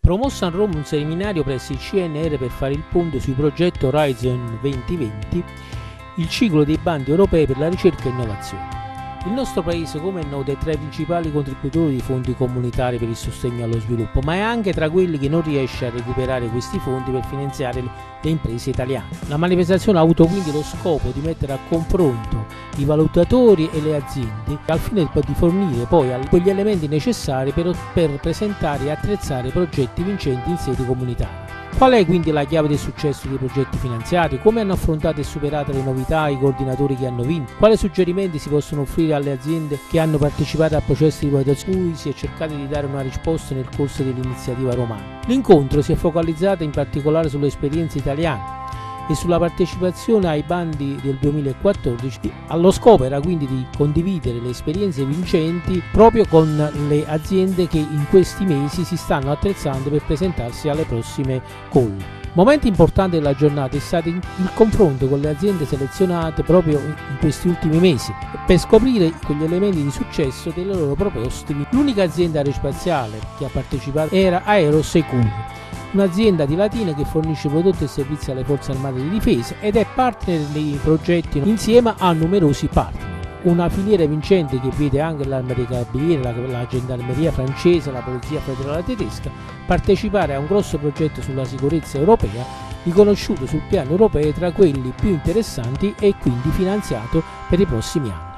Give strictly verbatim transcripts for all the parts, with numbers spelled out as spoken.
Promosso a Roma un seminario presso il C N R per fare il punto sul progetto Horizon duemilaventi, il ciclo dei bandi europei per la ricerca e innovazione. Il nostro paese, come è noto, è tra i principali contributori di fondi comunitari per il sostegno allo sviluppo, ma è anche tra quelli che non riesce a recuperare questi fondi per finanziare le imprese italiane. La manifestazione ha avuto quindi lo scopo di mettere a confronto i valutatori e le aziende al fine di fornire poi quegli elementi necessari per, per presentare e attrezzare progetti vincenti in sede comunitaria. Qual è quindi la chiave del successo dei progetti finanziati? Come hanno affrontato e superato le novità i coordinatori che hanno vinto? Quali suggerimenti si possono offrire alle aziende che hanno partecipato al processo di valutazione cui si è cercato di dare una risposta nel corso dell'iniziativa romana? L'incontro si è focalizzato in particolare sulle esperienze italiane e sulla partecipazione ai bandi del duemilaquattordici. Allo scopo era quindi di condividere le esperienze vincenti proprio con le aziende che in questi mesi si stanno attrezzando per presentarsi alle prossime call. Momento importante della giornata è stato il confronto con le aziende selezionate proprio in questi ultimi mesi per scoprire quegli elementi di successo delle loro proposte. L'unica azienda aerospaziale che ha partecipato era Aerosecure, un'azienda di Latina che fornisce prodotti e servizi alle forze armate di difesa ed è partner nei progetti insieme a numerosi partner. Una filiera vincente che vede anche l'Arma dei Carabinieri, la, la Gendarmeria francese, la Polizia federale tedesca partecipare a un grosso progetto sulla sicurezza europea, riconosciuto sul piano europeo tra quelli più interessanti e quindi finanziato per i prossimi anni.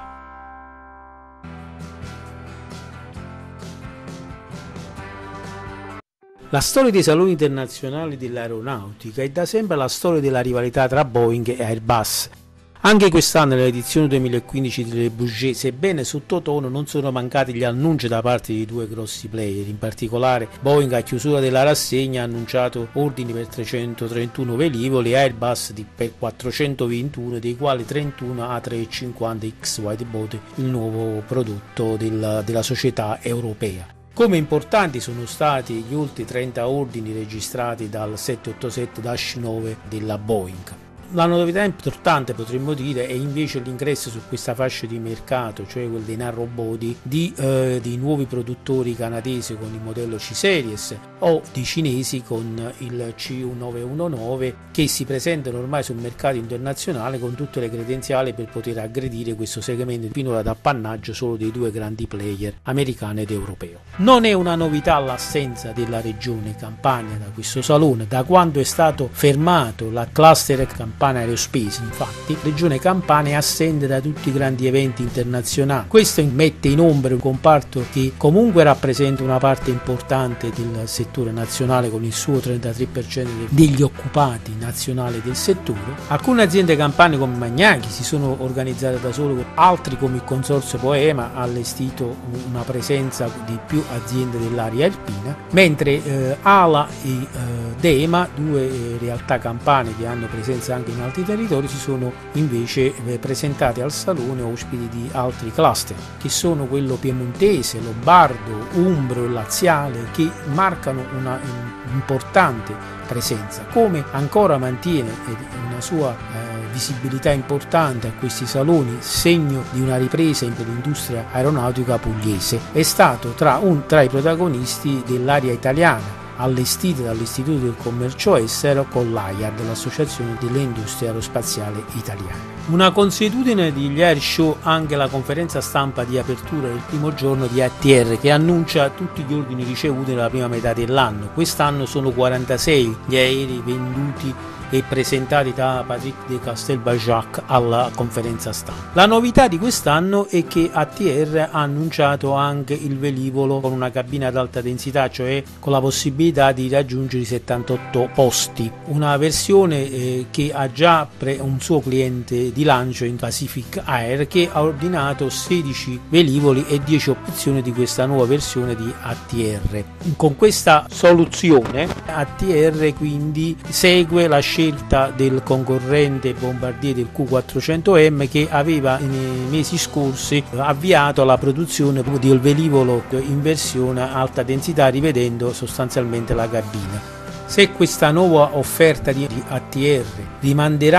La storia dei saloni internazionali dell'aeronautica è da sempre la storia della rivalità tra Boeing e Airbus. Anche quest'anno nell'edizione duemilaquindici di Le Bourget, sebbene sottotono, non sono mancati gli annunci da parte di due grossi player. In particolare Boeing a chiusura della rassegna ha annunciato ordini per trecentotrentuno velivoli e Airbus per quattrocentoventuno, dei quali trentuno A trecentocinquanta X Widebody, il nuovo prodotto del, della società europea. Come importanti sono stati gli oltre trenta ordini registrati dal settecentoottantasette nove della Boeing. La novità importante, potremmo dire, è invece l'ingresso su questa fascia di mercato, cioè quel dei narrow body, di, eh, di nuovi produttori canadesi con il modello C-Series o di cinesi con il C U nove che si presentano ormai sul mercato internazionale con tutte le credenziali per poter aggredire questo segmento finora d'appannaggio solo dei due grandi player, americano ed europeo. Non è una novità l'assenza della regione Campania da questo salone, da quando è stato fermato la cluster Campania Aerospace. Infatti Regione Campania è assente da tutti i grandi eventi internazionali. Questo mette in ombra un comparto che comunque rappresenta una parte importante del settore nazionale con il suo trentatré per cento degli occupati nazionali del settore. Alcune aziende campane come Magnaghi si sono organizzate da solo, altri come il Consorzio Poema ha allestito una presenza di più aziende dell'area alpina, mentre eh, Ala e eh, Dema, due eh, realtà campane che hanno presenza anche in altri territori, si sono invece presentati al salone ospiti di altri cluster che sono quello piemontese, lombardo, umbro e laziale, che marcano una importante presenza. Come ancora mantiene una sua eh, visibilità importante a questi saloni, segno di una ripresa per l'industria aeronautica pugliese, è stato tra, un, tra i protagonisti dell'area italiana, allestite dall'Istituto del Commercio Estero con l'A I A D, l'Associazione delle Industrie Aerospaziali Italiane. Una consuetudine degli air show anche la conferenza stampa di apertura del primo giorno di A T R, che annuncia tutti gli ordini ricevuti nella prima metà dell'anno. Quest'anno sono quarantasei gli aerei venduti e presentati da Patrick de Castelbajac alla conferenza stampa. La novità di quest'anno è che A T R ha annunciato anche il velivolo con una cabina ad alta densità, cioè con la possibilità di raggiungere i settantotto posti, una versione eh, che ha già pre- un suo cliente di lancio in Pacific Air, che ha ordinato sedici velivoli e dieci opzioni di questa nuova versione di A T R. Con questa soluzione A T R quindi segue la scelta del concorrente Bombardier del Q quattrocento M, che aveva nei mesi scorsi avviato la produzione del velivolo in versione alta densità, rivedendo sostanzialmente la cabina. Se questa nuova offerta di A T R rimanderà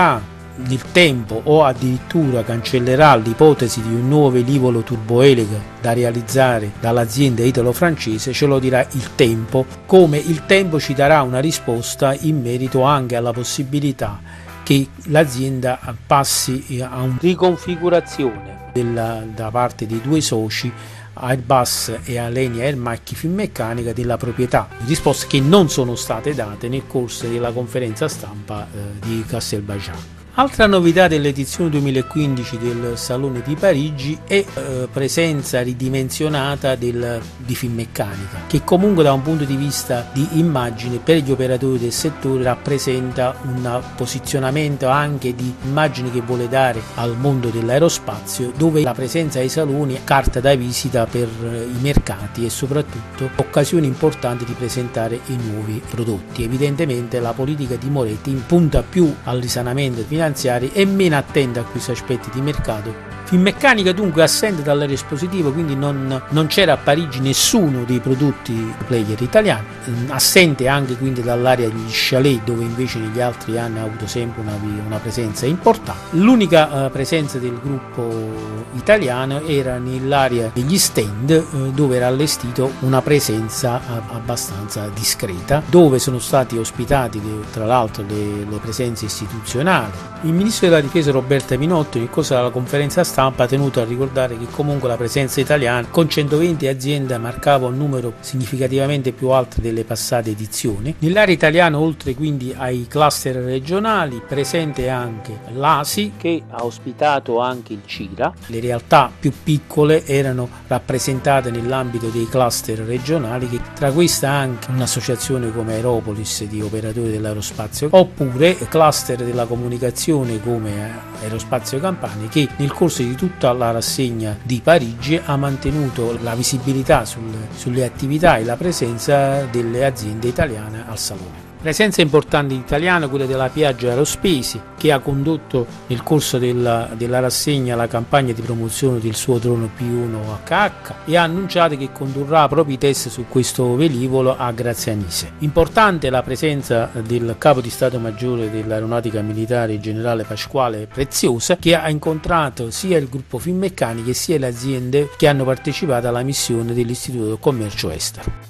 il tempo o addirittura cancellerà l'ipotesi di un nuovo velivolo turboelica da realizzare dall'azienda italo-francese ce lo dirà il tempo, come il tempo ci darà una risposta in merito anche alla possibilità che l'azienda passi a una riconfigurazione della, da parte dei due soci Airbus e Alenia Aermacchi Finmeccanica della proprietà, risposte che non sono state date nel corso della conferenza stampa eh, di Castelbajac. Altra novità dell'edizione duemilaquindici del Salone di Parigi è eh, presenza ridimensionata del, di Finmeccanica, che comunque da un punto di vista di immagine per gli operatori del settore rappresenta un posizionamento anche di immagine che vuole dare al mondo dell'aerospazio, dove la presenza ai saloni è carta da visita per i mercati e soprattutto occasione importante di presentare i nuovi prodotti. Evidentemente la politica di Moretti punta più al risanamento finanziario e meno attenta a questi aspetti di mercato. Finmeccanica dunque assente dall'espositivo, quindi non, non c'era a Parigi nessuno dei prodotti player italiani, assente anche quindi dall'area degli chalet, dove invece negli altri anni ha avuto sempre una, una presenza importante. L'unica uh, presenza del gruppo italiano era nell'area degli stand, uh, dove era allestito una presenza uh, abbastanza discreta, dove sono stati ospitati le, tra l'altro le, le presenze istituzionali. Il ministro della difesa Roberta Pinotti nel corso della conferenza stampa ha tenuto a ricordare che comunque la presenza italiana con centoventi aziende marcava un numero significativamente più alto delle passate edizioni. Nell'area italiana, oltre quindi ai cluster regionali, presente anche l'A S I che ha ospitato anche il CIRA. Le realtà più piccole erano rappresentate nell'ambito dei cluster regionali, che tra queste anche un'associazione come Aeropolis di operatori dell'aerospazio, oppure cluster della comunicazione come Aerospazio Campania, che nel corso di tutta la rassegna di Parigi ha mantenuto la visibilità sulle, sulle attività e la presenza delle aziende italiane al salone. Presenza importante italiana quella della Piaggio Aerospace, che ha condotto nel corso della, della rassegna la campagna di promozione del suo drone P uno H H e ha annunciato che condurrà propri test su questo velivolo a Grazianise. Importante la presenza del capo di Stato Maggiore dell'Aeronautica Militare, generale Pasquale Preziosa, che ha incontrato sia il gruppo Finmeccanica sia le aziende che hanno partecipato alla missione dell'Istituto del Commercio Estero.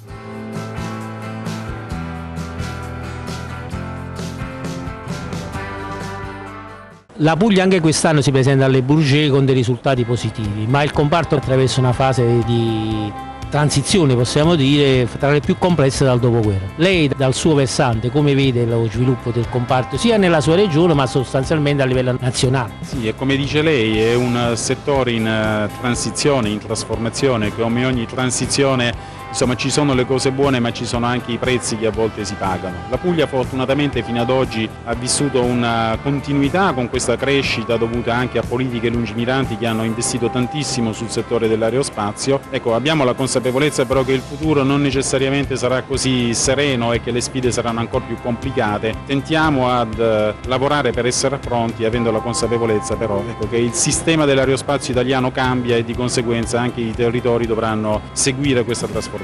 La Puglia anche quest'anno si presenta alle Bourget con dei risultati positivi, ma il comparto attraversa una fase di transizione, possiamo dire, tra le più complesse dal dopoguerra. Lei dal suo versante come vede lo sviluppo del comparto sia nella sua regione ma sostanzialmente a livello nazionale? Sì, e come dice lei è un settore in transizione, in trasformazione, come ogni transizione. Insomma, ci sono le cose buone ma ci sono anche i prezzi che a volte si pagano. La Puglia fortunatamente fino ad oggi ha vissuto una continuità con questa crescita dovuta anche a politiche lungimiranti che hanno investito tantissimo sul settore dell'aerospazio. Ecco, abbiamo la consapevolezza però che il futuro non necessariamente sarà così sereno e che le sfide saranno ancora più complicate. Tentiamo ad eh, lavorare per essere pronti, avendo la consapevolezza però ecco, che il sistema dell'aerospazio italiano cambia e di conseguenza anche i territori dovranno seguire questa trasformazione.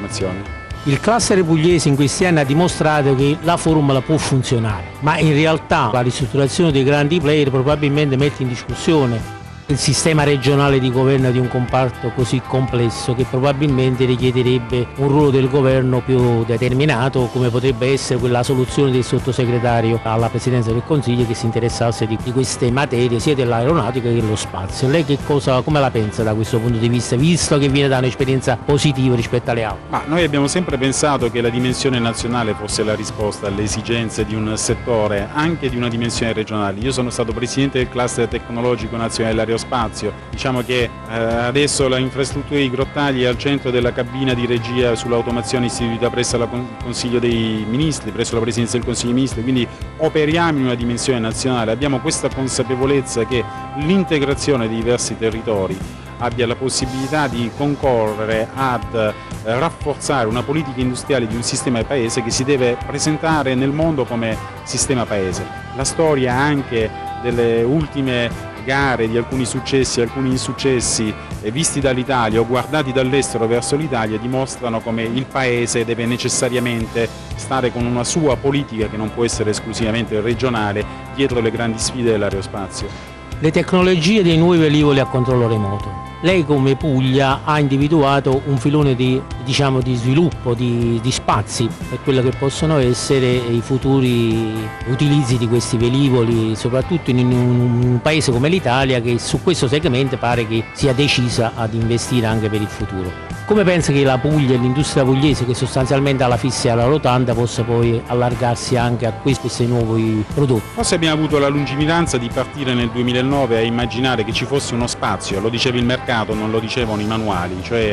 Il cluster pugliese in questi anni ha dimostrato che la formula può funzionare, ma in realtà la ristrutturazione dei grandi player probabilmente mette in discussione il sistema regionale di governo di un comparto così complesso, che probabilmente richiederebbe un ruolo del governo più determinato, come potrebbe essere quella soluzione del sottosegretario alla Presidenza del Consiglio che si interessasse di, di queste materie sia dell'aeronautica che dello spazio. Lei che cosa, come la pensa da questo punto di vista, visto che viene da un'esperienza positiva rispetto alle altre? Ma noi abbiamo sempre pensato che la dimensione nazionale fosse la risposta alle esigenze di un settore, anche di una dimensione regionale. Io sono stato presidente del cluster tecnologico nazionale dell'aerospazio. Diciamo che eh, adesso l'infrastruttura di Grottaglie è al centro della cabina di regia sull'automazione istituita presso il Consiglio dei Ministri, presso la Presidenza del Consiglio dei Ministri, quindi operiamo in una dimensione nazionale, abbiamo questa consapevolezza che l'integrazione dei diversi territori abbia la possibilità di concorrere ad eh, rafforzare una politica industriale di un sistema paese che si deve presentare nel mondo come sistema paese. La storia anche delle ultime gare, di alcuni successi, alcuni insuccessi eh, visti dall'Italia o guardati dall'estero verso l'Italia dimostrano come il Paese deve necessariamente stare con una sua politica che non può essere esclusivamente regionale dietro le grandi sfide dell'aerospazio. Le tecnologie dei nuovi velivoli a controllo remoto. Lei come Puglia ha individuato un filone di, diciamo, di sviluppo, di, di spazi per quello che possono essere i futuri utilizzi di questi velivoli, soprattutto in un, un paese come l'Italia che su questo segmento pare che sia decisa ad investire anche per il futuro. Come pensa che la Puglia e l'industria pugliese, che sostanzialmente ha la fissa e la rotanda, possa poi allargarsi anche a questi nuovi prodotti? Forse abbiamo avuto la lungimiranza di partire nel duemilanove a immaginare che ci fosse uno spazio, lo diceva il mercato, non lo dicevano i manuali, cioè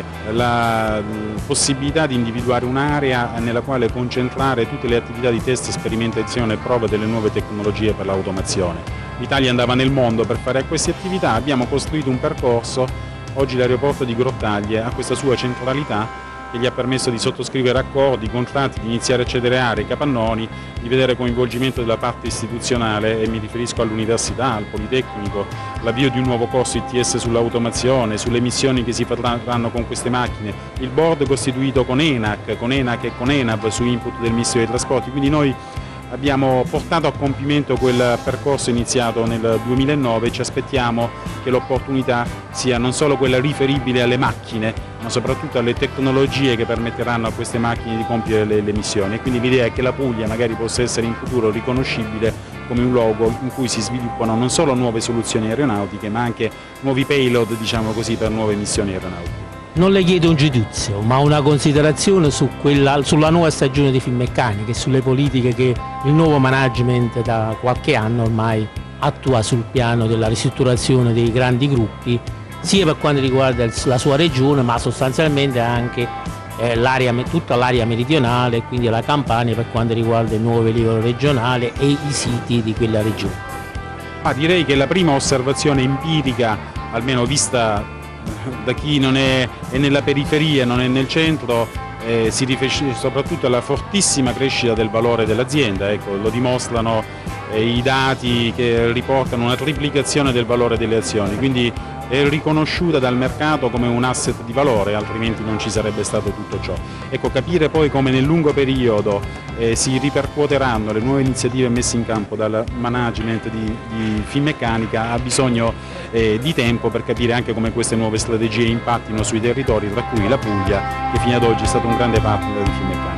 la possibilità di individuare un'area nella quale concentrare tutte le attività di test, sperimentazione e prova delle nuove tecnologie per l'automazione. L'Italia andava nel mondo per fare queste attività, abbiamo costruito un percorso. Oggi l'aeroporto di Grottaglie ha questa sua centralità che gli ha permesso di sottoscrivere accordi, contratti, di iniziare a cedere aree, capannoni, di vedere coinvolgimento della parte istituzionale, e mi riferisco all'università, al Politecnico, l'avvio di un nuovo corso I T S sull'automazione, sulle missioni che si faranno con queste macchine, il board costituito con ENAC, con ENAC e con ENAV su input del Ministero dei Trasporti, quindi noi abbiamo portato a compimento quel percorso iniziato nel duemilanove e ci aspettiamo che l'opportunità sia non solo quella riferibile alle macchine, ma soprattutto alle tecnologie che permetteranno a queste macchine di compiere le, le missioni. E quindi l'idea è che la Puglia magari possa essere in futuro riconoscibile come un luogo in cui si sviluppano non solo nuove soluzioni aeronautiche, ma anche nuovi payload, diciamo così, per nuove missioni aeronautiche. Non le chiedo un giudizio, ma una considerazione su quella, sulla nuova stagione di Finmeccanica e sulle politiche che il nuovo management da qualche anno ormai attua sul piano della ristrutturazione dei grandi gruppi, sia per quanto riguarda la sua regione, ma sostanzialmente anche eh, l'area, tutta l'area meridionale, quindi la Campania per quanto riguarda il nuovo velivolo regionale e i siti di quella regione. Ah, direi che la prima osservazione empirica, almeno vista da chi non è, è nella periferia, non è nel centro, eh, si riferisce soprattutto alla fortissima crescita del valore dell'azienda. Ecco, lo dimostrano eh, i dati che riportano una triplicazione del valore delle azioni, quindi è riconosciuta dal mercato come un asset di valore, altrimenti non ci sarebbe stato tutto ciò. Ecco, capire poi come nel lungo periodo eh, si ripercuoteranno le nuove iniziative messe in campo dal management di, di Finmeccanica ha bisogno eh, di tempo per capire anche come queste nuove strategie impattino sui territori, tra cui la Puglia, che fino ad oggi è stato un grande partner di Finmeccanica.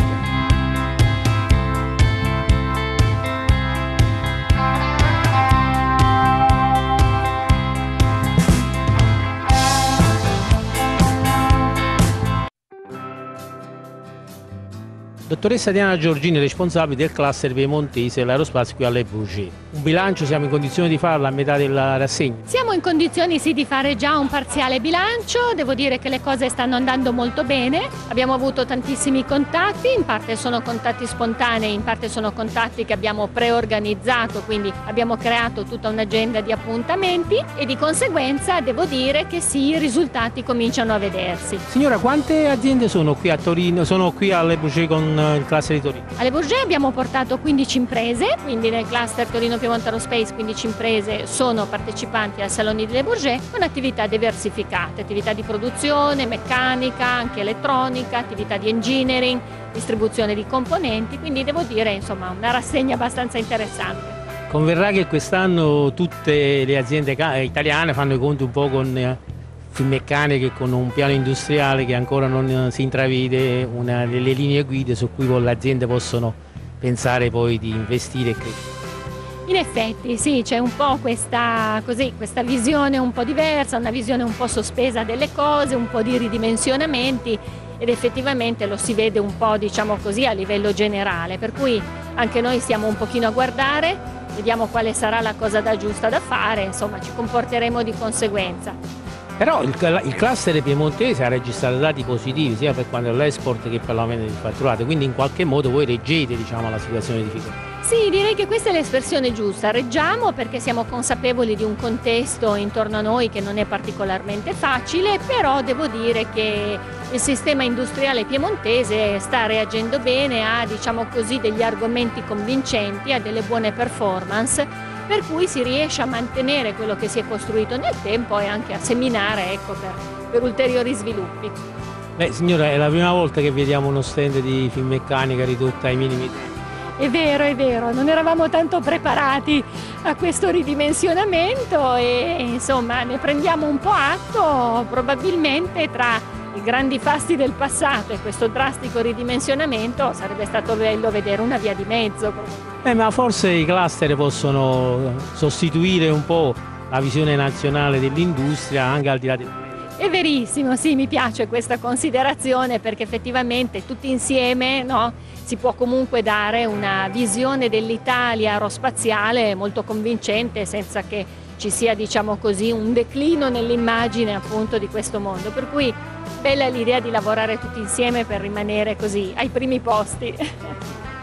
Dottoressa Diana Giorgini, responsabile del cluster piemontese dell'aerospazio qui alle Bourget. Un bilancio siamo in condizione di farlo a metà della rassegna? Siamo in condizioni sì di fare già un parziale bilancio, devo dire che le cose stanno andando molto bene, abbiamo avuto tantissimi contatti, in parte sono contatti spontanei, in parte sono contatti che abbiamo preorganizzato, quindi abbiamo creato tutta un'agenda di appuntamenti e di conseguenza devo dire che sì, i risultati cominciano a vedersi. Signora, quante aziende sono qui a Torino, sono qui alle Bourget con il cluster di Torino? Alle Bourget abbiamo portato quindici imprese, quindi nel cluster Torino Piemonte Aerospace quindici imprese sono partecipanti al Salone delle Bourget con attività diversificate, attività di produzione, meccanica, anche elettronica, attività di engineering, distribuzione di componenti, quindi devo dire insomma una rassegna abbastanza interessante. Converrà che quest'anno tutte le aziende italiane fanno i conti un po' con Finmeccanica, con un piano industriale che ancora non si intravede, una delle linee guida su cui le aziende possono pensare poi di investire e crescere. In effetti sì, c'è un po' questa, così, questa visione un po' diversa, una visione un po' sospesa delle cose, un po' di ridimensionamenti ed effettivamente lo si vede un po', diciamo così, a livello generale, per cui anche noi stiamo un pochino a guardare, vediamo quale sarà la cosa da giusta da fare, insomma ci comporteremo di conseguenza. Però il, il cluster piemontese ha registrato dati positivi sia per quanto l'export che per l'aumento del fatturato, quindi in qualche modo voi reggete, diciamo, la situazione di difficoltà. Sì, direi che questa è l'espressione giusta, reggiamo perché siamo consapevoli di un contesto intorno a noi che non è particolarmente facile, però devo dire che il sistema industriale piemontese sta reagendo bene, ha diciamo così degli argomenti convincenti, ha delle buone performance per cui si riesce a mantenere quello che si è costruito nel tempo e anche a seminare, ecco, per, per ulteriori sviluppi. Beh signora, è la prima volta che vediamo uno stand di Finmeccanica ridotta ai minimi tempi. È vero, è vero, non eravamo tanto preparati a questo ridimensionamento e insomma ne prendiamo un po' atto. Probabilmente tra i grandi fasti del passato e questo drastico ridimensionamento sarebbe stato bello vedere una via di mezzo. Eh, ma forse i cluster possono sostituire un po' la visione nazionale dell'industria anche al di là del... È verissimo, sì, mi piace questa considerazione perché effettivamente tutti insieme, no, si può comunque dare una visione dell'Italia aerospaziale molto convincente senza che ci sia, diciamo così, un declino nell'immagine appunto di questo mondo. Per cui bella l'idea di lavorare tutti insieme per rimanere così ai primi posti.